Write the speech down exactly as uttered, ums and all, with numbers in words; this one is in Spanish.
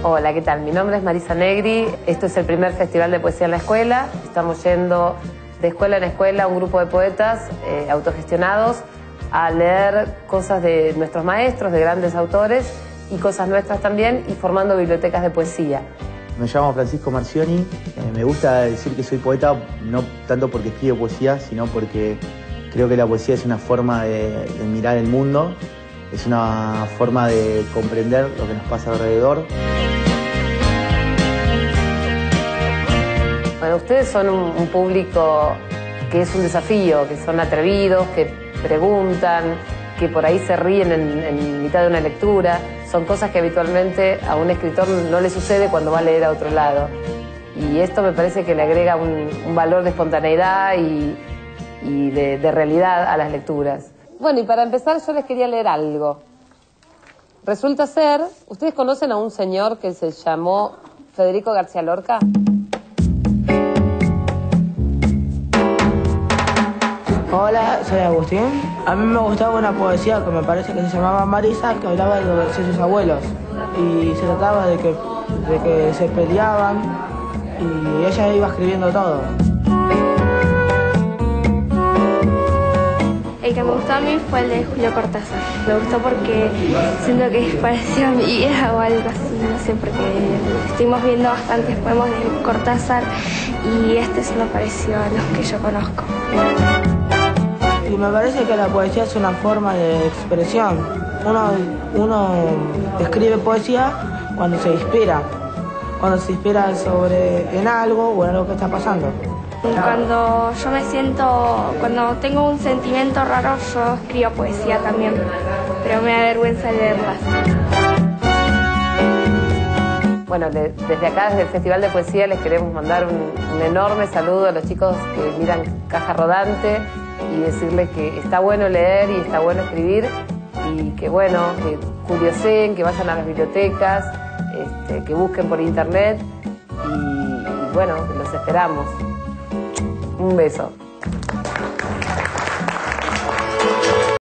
Hola, ¿qué tal? Mi nombre es Marisa Negri. Esto es el primer festival de poesía en la escuela. Estamos yendo de escuela en escuela un grupo de poetas eh, autogestionados a leer cosas de nuestros maestros, de grandes autores y cosas nuestras también, y formando bibliotecas de poesía. Me llamo Francisco Marcioni. Eh, me gusta decir que soy poeta, no tanto porque escribo poesía, sino porque creo que la poesía es una forma de, de mirar el mundo, es una forma de comprender lo que nos pasa alrededor. Bueno, ustedes son un, un público que es un desafío, que son atrevidos, que preguntan, que por ahí se ríen en, en mitad de una lectura. Son cosas que habitualmente a un escritor no le sucede cuando va a leer a otro lado. Y esto me parece que le agrega un, un valor de espontaneidad y, y de, de realidad a las lecturas. Bueno, y para empezar yo les quería leer algo. Resulta ser, ¿ustedes conocen a un señor que se llamó Federico García Lorca? Hola, soy Agustín. A mí me gustaba una poesía que me parece que se llamaba Marisa, que hablaba de los de sus abuelos. Y se trataba de que, de que se peleaban y ella iba escribiendo todo. El que me gustó a mí fue el de Julio Cortázar. Me gustó porque siento que parecía mi vida o algo así, no sé, porque estuvimos viendo bastantes poemas de Cortázar y este se me pareció a los que yo conozco. Y me parece que la poesía es una forma de expresión. Uno, uno escribe poesía cuando se inspira, cuando se inspira sobre en algo o en algo que está pasando. Cuando yo me siento, cuando tengo un sentimiento raro, yo escribo poesía también, pero me da vergüenza leerlas. Bueno, de, desde acá, desde el Festival de Poesía, les queremos mandar un, un enorme saludo a los chicos que miran Caja Rodante y decirles que está bueno leer y está bueno escribir y que, bueno, que curioseen, que vayan a las bibliotecas, este, que busquen por internet y, y bueno, los esperamos. Un beso.